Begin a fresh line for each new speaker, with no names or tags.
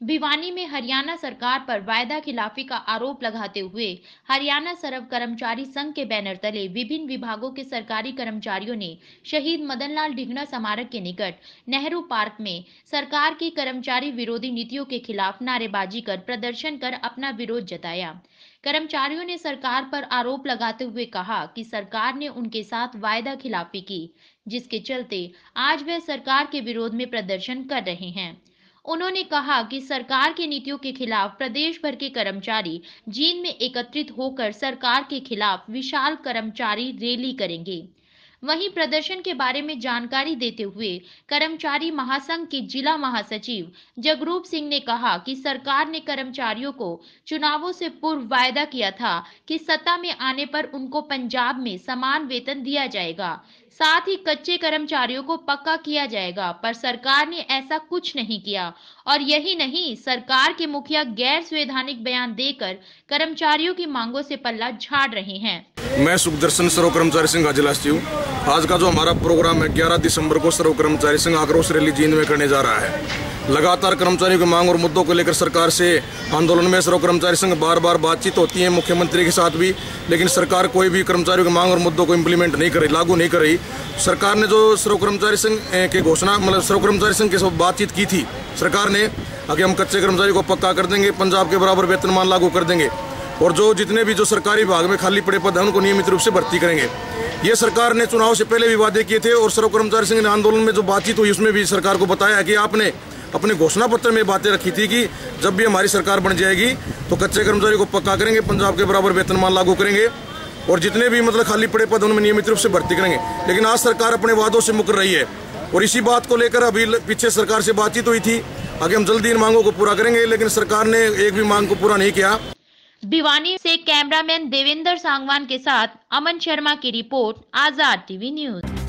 भिवानी में हरियाणा सरकार पर वायदा खिलाफी का आरोप लगाते हुए हरियाणा सरव कर्मचारी संघ के बैनर तले विभिन्न विभागों के सरकारी कर्मचारियों ने शहीद मदनलाल ढींगरा स्मारक के निकट नेहरू पार्क में सरकार की कर्मचारी विरोधी नीतियों के खिलाफ नारेबाजी कर प्रदर्शन कर अपना विरोध जताया। कर्मचारियों ने सरकार पर आरोप लगाते हुए कहा कि सरकार ने उनके साथ वायदा खिलाफी की, जिसके चलते आज वे सरकार के विरोध में प्रदर्शन कर रहे हैं। उन्होंने कहा कि सरकार की नीतियों के खिलाफ प्रदेश भर के कर्मचारी जींद में एकत्रित होकर सरकार के खिलाफ विशाल कर्मचारी रैली करेंगे। वहीं प्रदर्शन के बारे में जानकारी देते हुए कर्मचारी महासंघ के जिला महासचिव जगरूप सिंह ने कहा कि सरकार ने कर्मचारियों को चुनावों से पूर्व वायदा किया था कि सत्ता में आने पर उनको पंजाब में समान वेतन दिया जाएगा, साथ ही कच्चे कर्मचारियों को पक्का किया जाएगा, पर सरकार ने ऐसा कुछ नहीं किया। और यही नहीं, सरकार के मुखिया गैर संवैधानिक बयान देकर कर्मचारियों की मांगों से पल्ला झाड़ रहे हैं।
मैं सुखदर्शन सर्व कर्मचारी संघ जिला सचिव। आज का जो हमारा प्रोग्राम है 11 दिसंबर को सर्व कर्मचारी संघ आक्रोश रैली जींद में करने जा रहा है। लगातार कर्मचारियों की मांग और मुद्दों को लेकर सरकार से आंदोलन में सर्व कर्मचारी संघ बार बार बातचीत होती है मुख्यमंत्री के साथ भी, लेकिन सरकार कोई भी कर्मचारियों की मांग और मुद्दों को इम्प्लीमेंट नहीं कर रही, लागू नहीं कर रही। सरकार ने जो सर्व कर्मचारी संघ के घोषणा सर्व कर्मचारी संघ के साथ बातचीत की थी सरकार ने कि हम कच्चे कर्मचारी को पक्का कर देंगे, पंजाब के बराबर वेतनमान लागू कर देंगे और जो जितने भी जो सरकारी विभाग में खाली पड़े पद हैं उनको नियमित रूप से भर्ती करेंगे। ये सरकार ने चुनाव से पहले भी वादे किए थे और सर्व कर्मचारी संघ ने आंदोलन में जो बातचीत हुई उसमें भी सरकार को बताया कि आपने अपने घोषणा पत्र में बातें रखी थी कि जब भी हमारी सरकार बन जाएगी तो कच्चे कर्मचारी को पक्का करेंगे, पंजाब के बराबर वेतनमान लागू करेंगे और जितने भी खाली पड़े पद उनमें नियमित रूप से भर्ती करेंगे। लेकिन आज सरकार अपने वादों से मुकर रही है और इसी बात को लेकर अभी पीछे सरकार से बातचीत हुई थी, आगे हम जल्दी इन मांगों को पूरा करेंगे, लेकिन सरकार ने एक भी मांग को पूरा नहीं किया।
भिवानी से कैमरामैन देवेंद्र सांगवान के साथ अमन शर्मा की रिपोर्ट, आजाद टीवी न्यूज।